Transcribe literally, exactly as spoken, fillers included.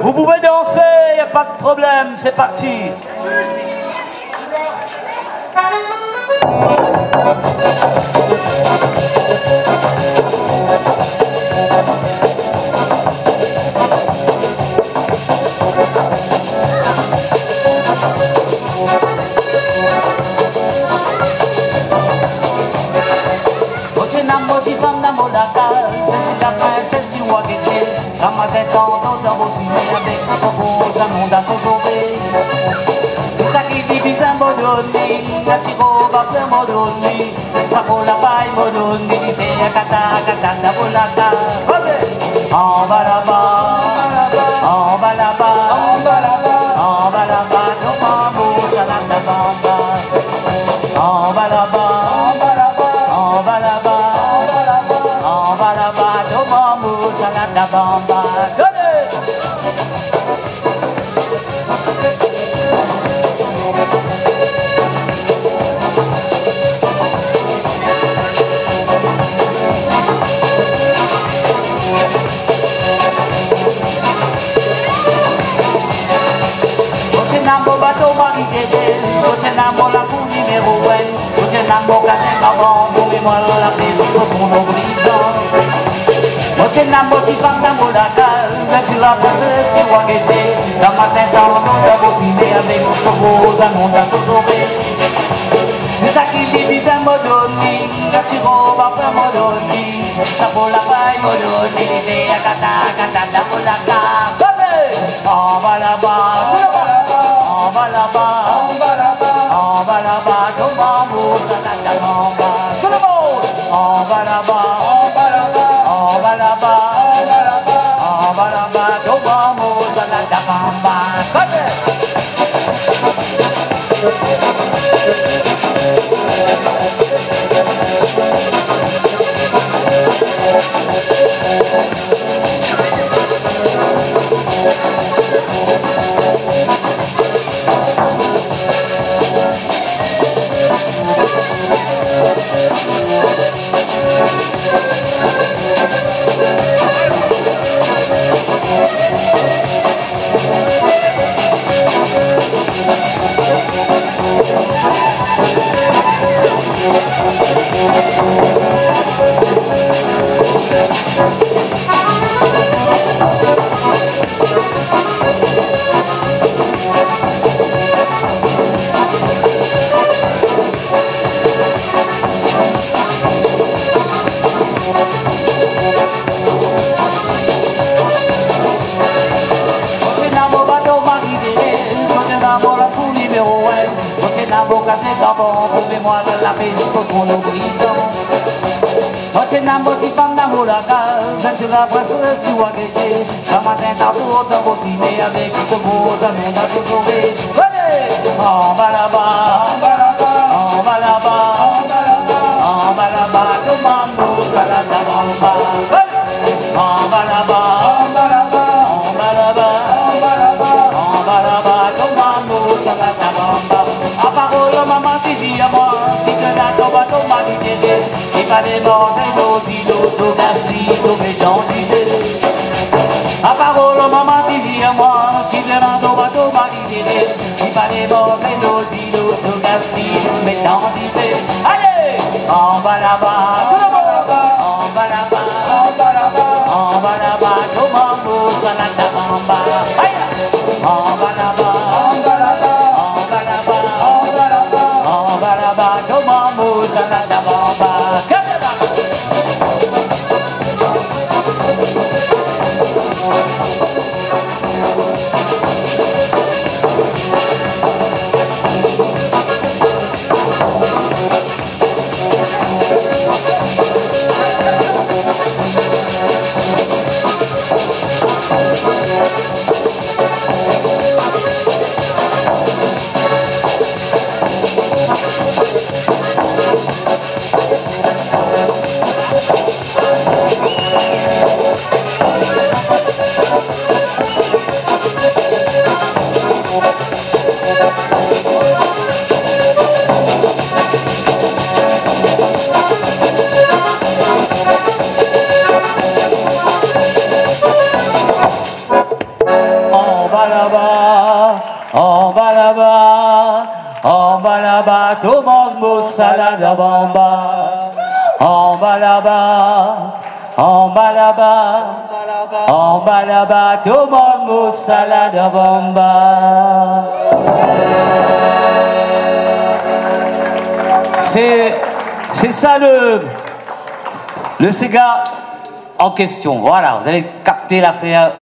Vous pouvez danser, il n'y a pas de problème, c'est parti. Kama tentando da bocina avec son beau monde à sauver. Chaque divise modoni, la tiro va faire modoni, sa cola paille modoni, fait a kata kata da bolaka. En bas là-bas, en bas là-bas, en bas là-bas, en bas là-bas, no mambo salada bamba. En bas là-bas, en bas là-bas, en bas là-bas, en bas là-bas, no mambo salada bamba. Nambo la fu numéro un, Oche Nambo canen avant, moi la maison sur son horizon. Oche Nambo qui va Nambo la cale, mais tu la passes qui va guetter, dans ma tête dans le monde à botiner avec son rose à monde à sauver. C'est ça qui divise un modoni, la tiro va faire modoni, ça pour la paille modoni, l'idée à kata kata da pour la cale. En bas là-bas, en bas là-bas, en bas là-bas. En bas là-bas, ton bambou, ça n'a qu'à bamba. Tout le monde! En bas là-bas, en bas là-bas, en bas là-bas, en bas là-bas, en bas là-bas, ton bambou, ça n'a qu'à bamba. Moi de la paix jusqu'au son horizon. Oche Nambo ti fa Nambo la cale, même si la presse si ou à guetter, la matin t'as tout de bociner avec ce beau amour à te sauver. En bas là-bas, en bas là-bas, en bas là-bas, en bas là-bas, tout le monde salade à bamba. En bas là-bas, en bas là-bas, en bas là-bas, en bas là-bas, en bas là-bas, tout le monde salade à bamba. A parole maman ti dit à moi, si que la tombe tombe m'a dit t'aider, il fallait manger nos dilos, nos gâcheries, nos méchants d'idées. A parole maman ti dit à moi, si que la tombe tombe m'a dit t'aider, il fallait manger nos dilos, nos gâcheries, nos méchants d'idées. Allez, en bas là-bas, tout le monde, en bas là-bas, en bas là-bas, en bas là-bas, tout le monde, ça n'a qu'à bamba. En bas là-bas, en bas là-bas. No mambo salada bamba. En bas là-bas, Thomas Mousse, salade à bamba. En bas là-bas, en bas là-bas, en bas là-bas, Thomas Mousse, salade à bamba. C'est, c'est ça le, le Sega en question. Voilà, vous allez capter l'affaire.